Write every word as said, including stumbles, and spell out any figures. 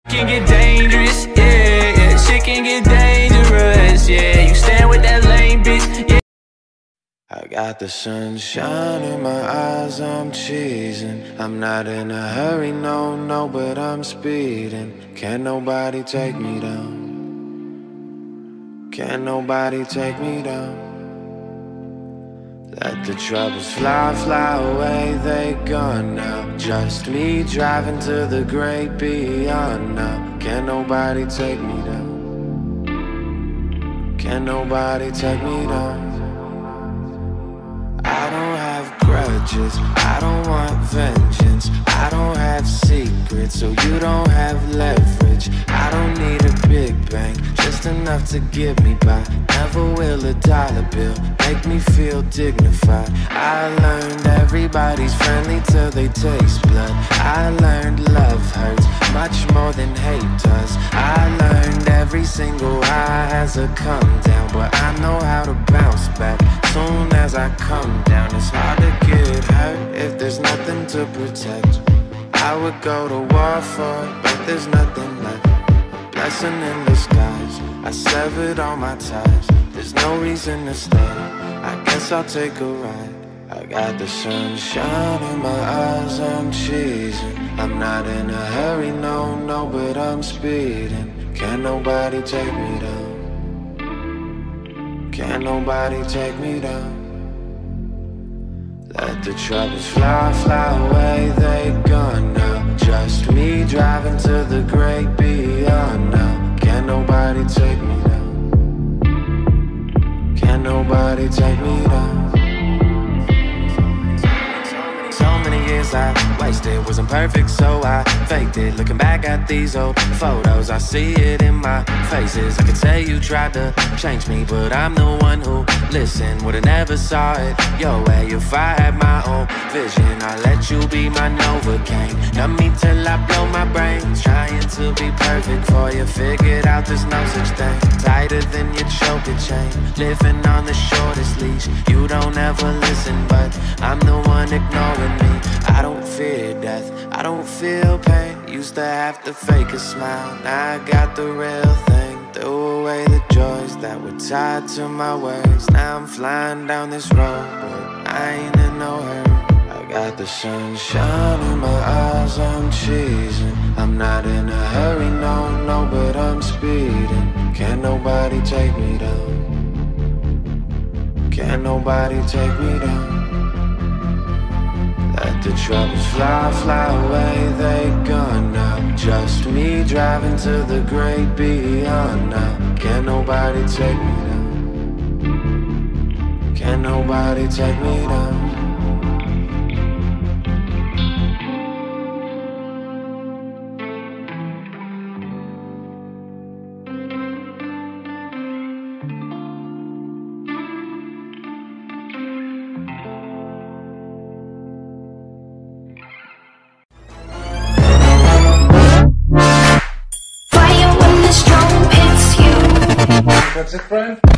Can get dangerous, yeah, yeah. Shit can get dangerous, yeah. You stand with that lame bitch, yeah. I got the sunshine in my eyes, I'm cheesing. I'm not in a hurry, no, no, but I'm speeding. Can't nobody take me down. Can't nobody take me down. Let the troubles fly, fly away, they gone now. Just me driving to the great beyond now. Can't nobody take me down. Can't nobody take me down. I don't have grudges, I don't want vengeance. I don't have secrets, so you don't have leverage. I don't need a big bang, just enough to get me by. Never will a dollar bill make me feel dignified. I learned everybody's friendly till they taste blood. I learned love hurts much more than hate does. I learned every single high has a come down, but I know how to bounce back soon as I come down. It's hard to get hurt if there's nothing to protect. I would go to war for it, but there's nothing left. Blessing in disguise, I severed all my ties. There's no reason to stay, I guess I'll take a ride. I got the sunshine in my eyes, I'm cheesing. I'm not in a hurry, no, no, but I'm speeding. Can't nobody take me down. Can't nobody take me down. Let the troubles fly, fly away, they gone now. Just me driving to the great beyond now. Can't nobody take me down. Can't nobody take me down. So many years I wasted, wasn't perfect so I faked it. Looking back at these old photos, I see it in my faces. I could say you tried to change me, but I'm the one who listened. Would've never saw it your way if I had my own vision. I let you be my Novocaine, numb me till I blow my brains. Trying to be perfect for you, figured out there's no such thing. Tighter than your choker chain, living on the shortest leash. You don't ever listen, but I'm the one ignoring me. I don't fear death, I don't feel pain. Used to have to fake a smile, now I got the real thing. Threw away the joys that were tied to my words. Now I'm flying down this road, but I ain't in no hurry. I got the sunshine in my eyes, I'm cheesing. I'm not in a hurry, no, no, but I'm speeding. Can't nobody take me down. Can't nobody take me down. Let the troubles fly, fly away, they gone now. Just me driving to the great beyond now. Can't nobody take me down. Can't nobody take me down. That's it, friend?